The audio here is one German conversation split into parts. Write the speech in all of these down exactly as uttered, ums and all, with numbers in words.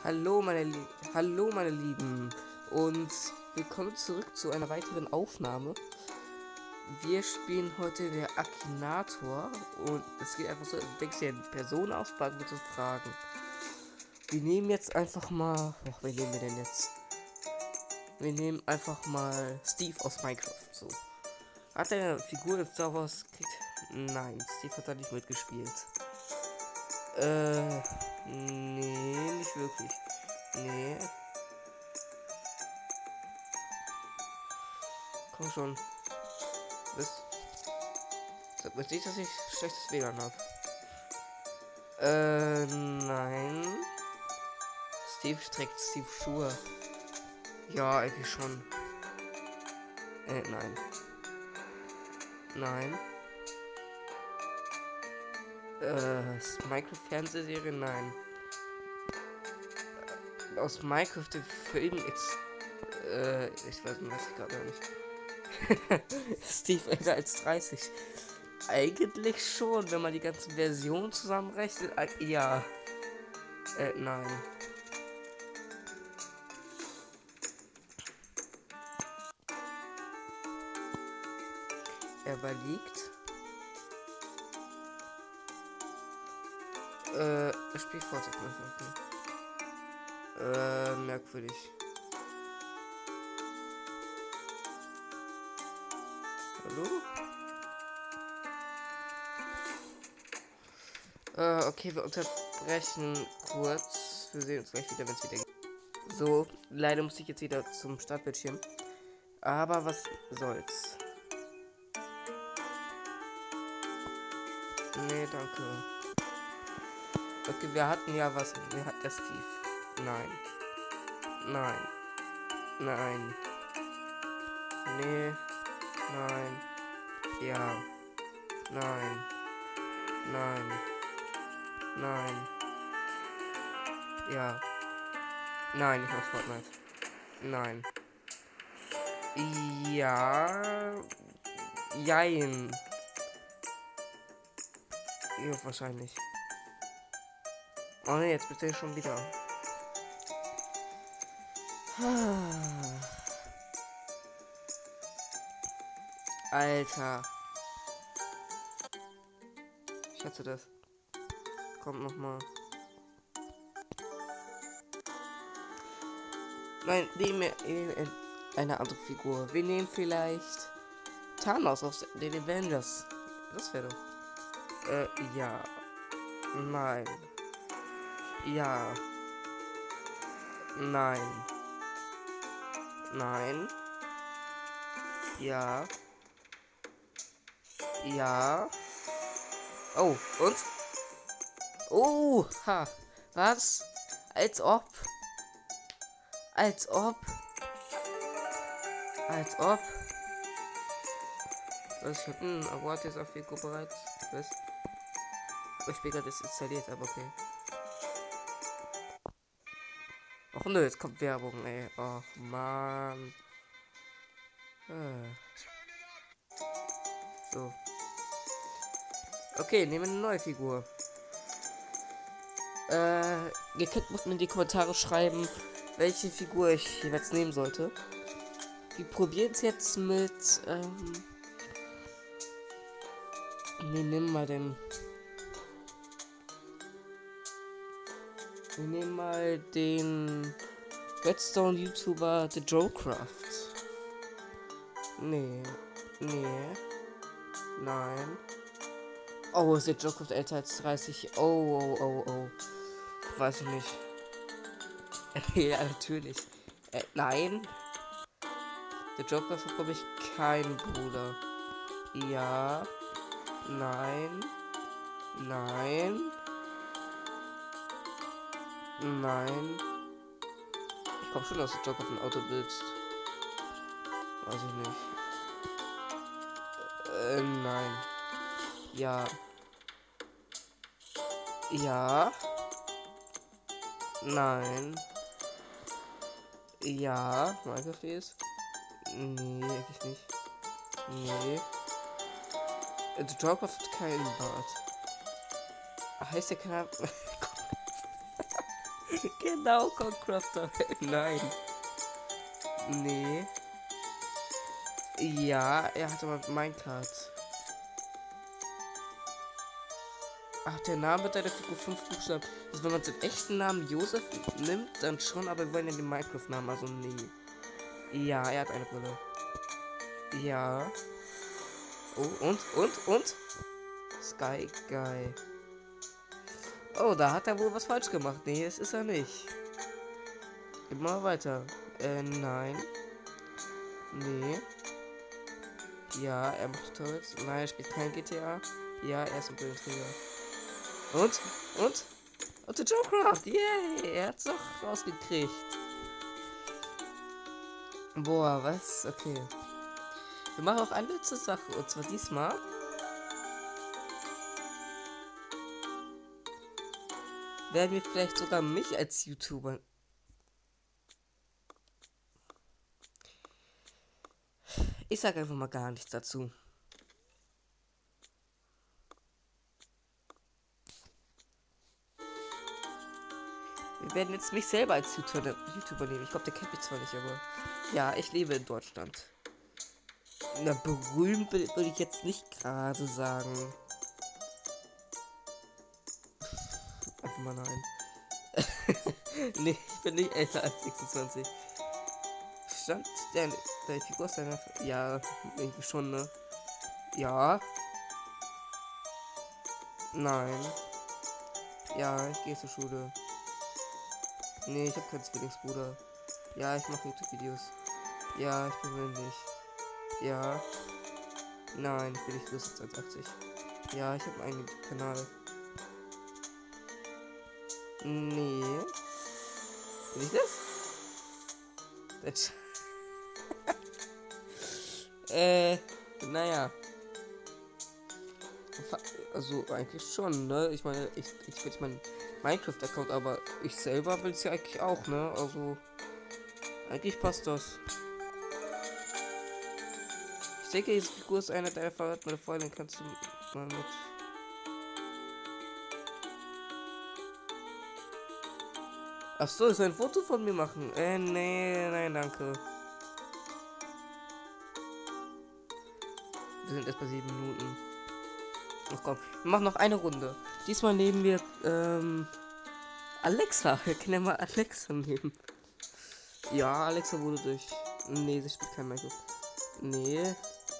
Hallo meine Lie Hallo meine Lieben und willkommen zurück zu einer weiteren Aufnahme. Wir spielen heute der Akinator und es geht einfach so, du denkst dir eine Person aus, beantwortet Fragen. Wir nehmen jetzt einfach mal, oh, wen nehmen wir denn jetzt? Wir nehmen einfach mal Steve aus Minecraft. So. Hat er eine Figur in Star Wars gekriegt? Nein, Steve hat da nicht mitgespielt. Äh, nee, nicht wirklich. Nee. Komm schon. Was? Sag mir nicht, dass ich schlechtes W L A N habe. Äh, nein. Steve trägt Steve Schuhe. Ja, eigentlich schon. Äh, nein. Nein. Äh, Minecraft-Fernsehserie? Nein. Äh, aus Minecraft der Film X. Äh, ich weiß nicht, was ich gerade nicht. Steve älter als dreißig. Eigentlich schon, wenn man die ganzen Versionen zusammenrechnet. Äh, ja. Äh, nein. Er überliegt. Äh, er spielt Fortnite. Okay. Äh, merkwürdig. Hallo? Äh, okay, wir unterbrechen kurz. Wir sehen uns gleich wieder, wenn es wieder geht. So, leider muss ich jetzt wieder zum Startbildschirm. Aber was soll's. Nee, danke. Okay, wir hatten ja was. Wir hatten das Steve. Nein. Nein. Nein. Nee. Nein. Ja. Nein. Nein. Nein. Ja. Nein, ich mach Fortnite. Nein. Ja. Jein. Ja, wahrscheinlich. Oh ne, jetzt bitte schon wieder. Alter. Ich hatte das. Kommt noch mal. Nein, nehmen wir eine andere Figur. Wir nehmen vielleicht Thanos aus den Avengers. Das wäre doch. Äh, ja. Nein. Ja. Nein. Nein. Ja. Ja. Oh, und? Oh, ha. Was? Als ob. Als ob. Als ob. Was, ich hab einen Award jetzt auf Figur bereits. Was? Ich bin gerade installiert, aber okay. Och nö, jetzt kommt Werbung, ey. Och man. Ah. So. Okay, nehmen wir eine neue Figur. Äh, ihr könnt unten in die Kommentare schreiben, welche Figur ich jeweils nehmen sollte. Wir probieren es jetzt mit, ähm, wir nehmen mal den, wir nehmen mal den Redstone-YouTuber The Joecraft. Nee, nee, nein. Oh, ist der Joecraft älter als dreißig? Oh, oh, oh, oh. Weiß ich nicht. Ja, natürlich. Äh, nein. Der Joker bekomme ich keinen Bruder. Ja. Nein. Nein. Nein. Ich glaube schon, dass der Joker auf ein Auto blitzt. Weiß ich nicht. Äh, nein. Ja. Ja. Nein. Ja, Minecraft ist. Nee, eigentlich nicht. Nee. Der Joker hat keinen Bart. Heißt der kein. Genau, Concrafter. Nein. Nee. Ja, er hatte mal Minecraft. Ach, der Name der Figur fünf Buchstaben. Also wenn man den echten Namen Josef nimmt, dann schon, aber wir wollen ja den Minecraft-Namen, also nee. Ja, er hat eine Brille. Ja. Oh, und, und, und? Sky Guy. Oh, da hat er wohl was falsch gemacht. Nee, das ist er nicht. Immer weiter. Äh, nein. Nee. Ja, er macht Turtles. Nein, er spielt kein G T A. Ja, er ist ein Brillenträger. Und? Und? Und der Joecraft! Yay! Er hat's doch rausgekriegt. Boah, was? Okay. Wir machen auch eine letzte Sache. Und zwar diesmal. Werden wir vielleicht sogar mich als YouTuber. Ich sag einfach mal gar nichts dazu. Wir werden jetzt mich selber als YouTuber, YouTuber nehmen. Ich glaube, der kennt mich zwar nicht, aber ja, ich lebe in Deutschland. Na, berühmt würde ich jetzt nicht gerade sagen. Einfach mal nein. Nee, ich bin nicht älter als sechsundzwanzig. Stand der, der Figur ist deiner... Ja, irgendwie schon, ne? Ja. Nein. Ja, ich gehe zur Schule. Nee, ich habe keinen Zwillingsbruder. Ja, ich mache YouTube-Videos. Ja, ich bin männlich. Ja. Nein, ich bin nicht größer als eins Komma achtzig. Ja, ich habe einen YouTube-Kanal. Nee. Bin ich das? Das äh, naja. Also eigentlich schon, ne? Ich meine, ich, ich will meinen Minecraft-Account, aber ich selber will es ja eigentlich auch, ne? Also eigentlich passt das. Ich denke, diese Figur ist einer deiner Favoriten, meine Freundin, kannst du mal mit. Ach so, ist ein Foto von mir machen? Äh, nee, nein, danke. Wir sind erst bei sieben Minuten. Ach komm, wir machen noch eine Runde. Diesmal nehmen wir, ähm, Alexa. Wir können ja mal Alexa nehmen. Ja, Alexa wurde durch. Nee, sie spielt kein Minecraft. Nee.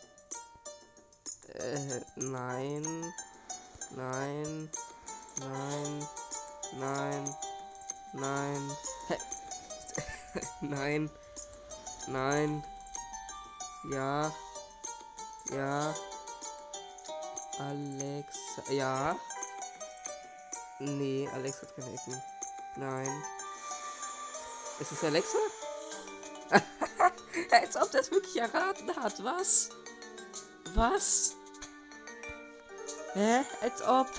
Äh, nein. Nein. Nein. Nein. Nein. Hä? Nein. Nein. Ja. Ja. Alexa. Ja. Nee, Alexa hat keine Ecken. Nein. Ist es Alexa? Als ob das wirklich erraten hat. Was? Was? Hä? Als ob.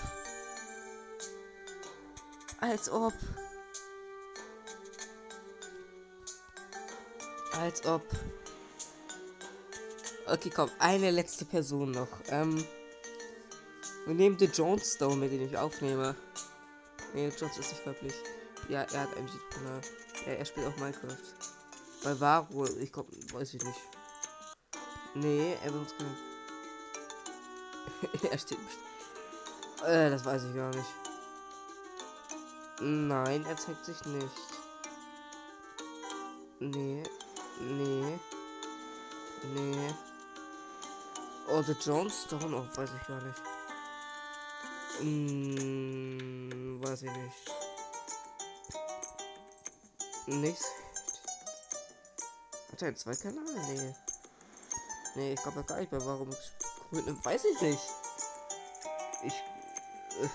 Als ob. Als ob. Okay, komm. Eine letzte Person noch. Ähm. Wir nehmen den Jones-Stone, mit dem ich aufnehme. Nee, Jones ist nicht weiblich. Ja, er hat einen YouTube-Kanal. Ja, er spielt auch Minecraft. Bei Varo, ich glaube, weiß ich nicht. Nee, er benutzt keinen. Er steht nicht. Äh, das weiß ich gar nicht. Nein, er zeigt sich nicht. Nee. Nee. Nee. Oh, der Jones-Stone, oh, weiß ich gar nicht. Hm, weiß ich nicht. Nichts. Hat er einen Zweikanal? Nee. Nee, ich glaube gar nicht mehr. Warum? Weiß ich nicht. Ich. Äh,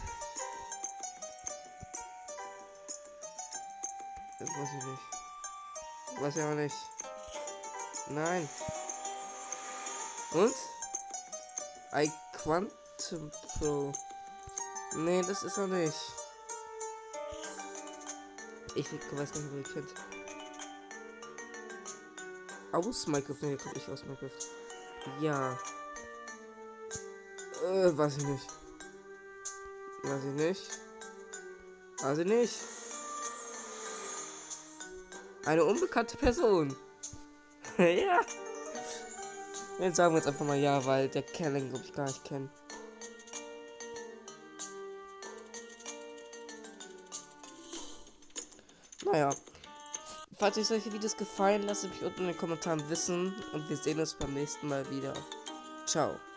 das weiß ich nicht. Weiß ich aber nicht. Nein. Und? I Quantum Pro. Nee, das ist er nicht. Ich weiß nicht, wer ihr kennt. Aus Minecraft? Nee, kommt nicht aus Minecraft. Ja. Äh, weiß ich nicht. Weiß ich nicht. Weiß ich nicht. Eine unbekannte Person. Ja. Jetzt sagen wir jetzt einfach mal ja, weil der Kerl, glaube ich, gar nicht kennen. Naja. Falls euch solche Videos gefallen, lasst mich unten in den Kommentaren wissen und wir sehen uns beim nächsten Mal wieder. Ciao.